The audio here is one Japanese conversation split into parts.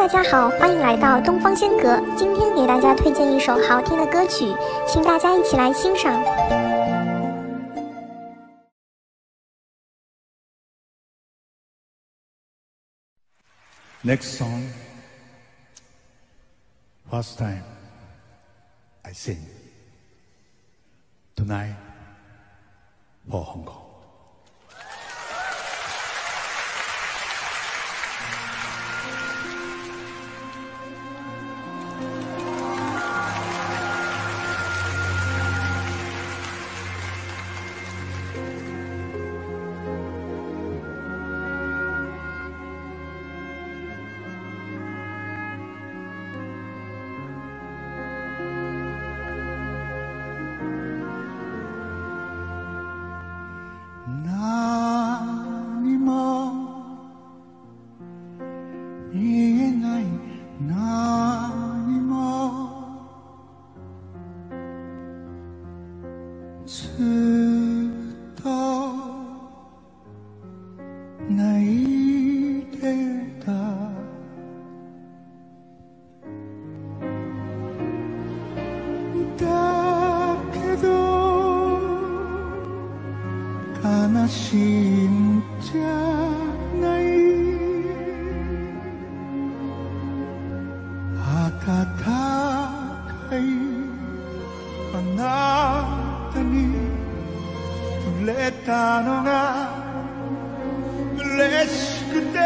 家好，欢迎来到东方仙阁。今天给大家推荐一首好听的歌曲，请大家一起来欣赏。 Next song, first time I sing tonight for Hong Kong.何も見えない何もずっと泣いてただけど悲しいんじゃない暖かいあなたに触れたのが嬉しくて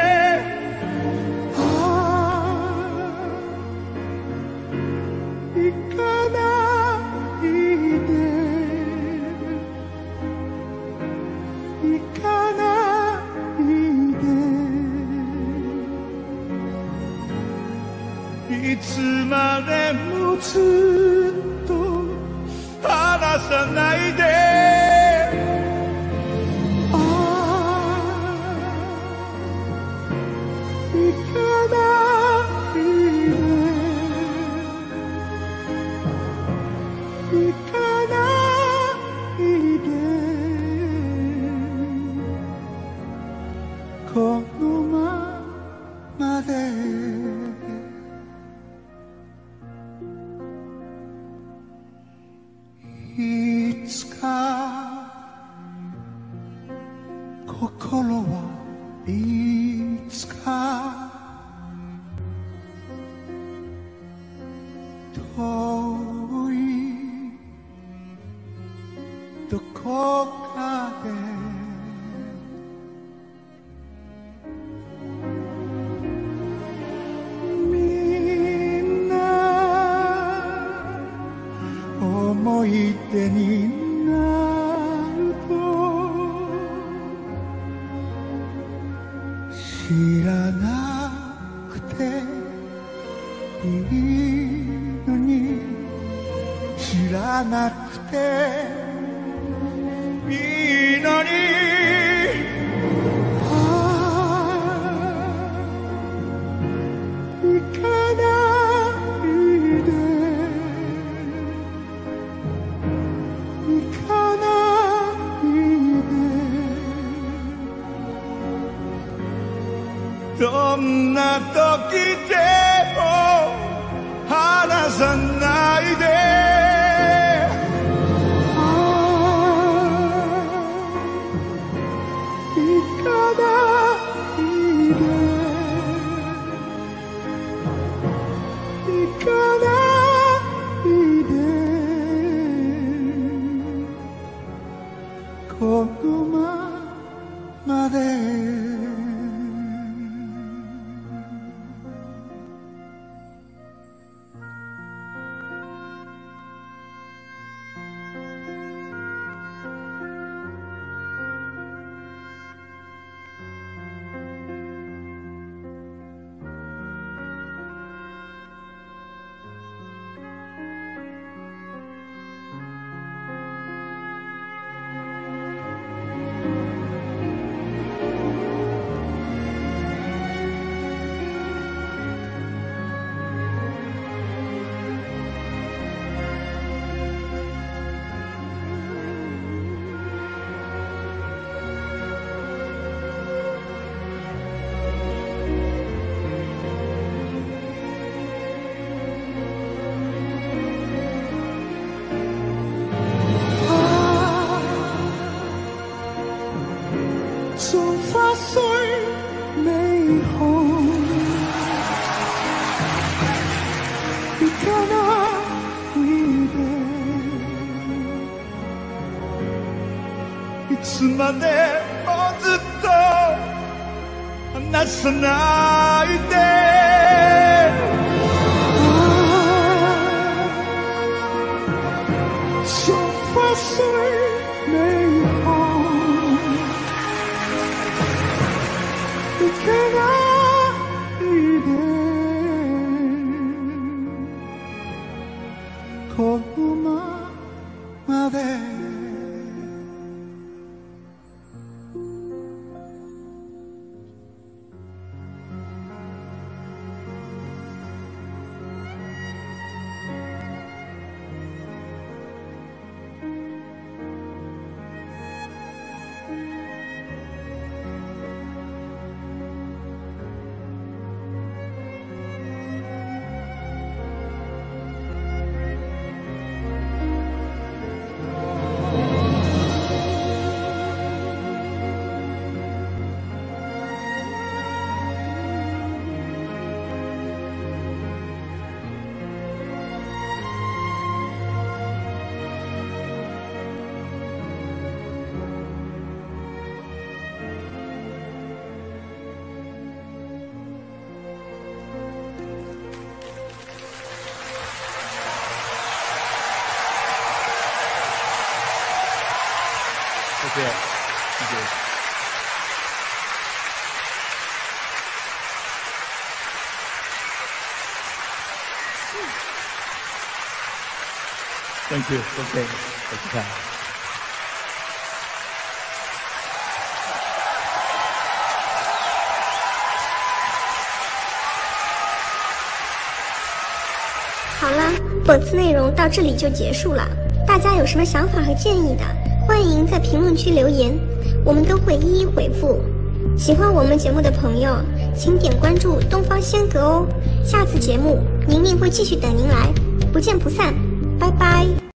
行かないで行かないでいつまでもずっと離さないで行かないで行かないでこのままでいつか心はいつか遠いどこかでみんな思い出になると知らなくていいのに知らなくていいのに行かないで行かないでどんな時でも離さないで行かないで行かないでこのままで像花碎美好，行かないで、いつまでもずっと離さないで。像花碎美好，行かないで、このままで。谢谢，谢谢。Thank you. OK， 我去看。 好了，本次内容到这里就结束了。大家有什么想法和建议的，欢迎在评论区留言，我们都会一一回复。喜欢我们节目的朋友，请点关注东方仙阁哦。下次节目宁宁会继续等您来，不见不散，拜拜。